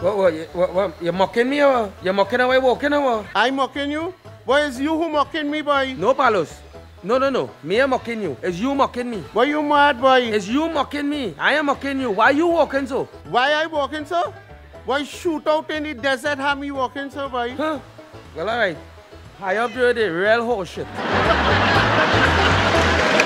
What, you mocking me or? You mocking how I walking or? I mocking you? Boy, it's you who mocking me, boy. No, Palos. No. Me am mocking you. It's you mocking me. Why you mad, boy? It's you mocking me. I am mocking you. Why you walking so? Why I walking so? Why shoot out in the desert have me walking so, boy? Huh? Well, alright. I up there the real whole shit.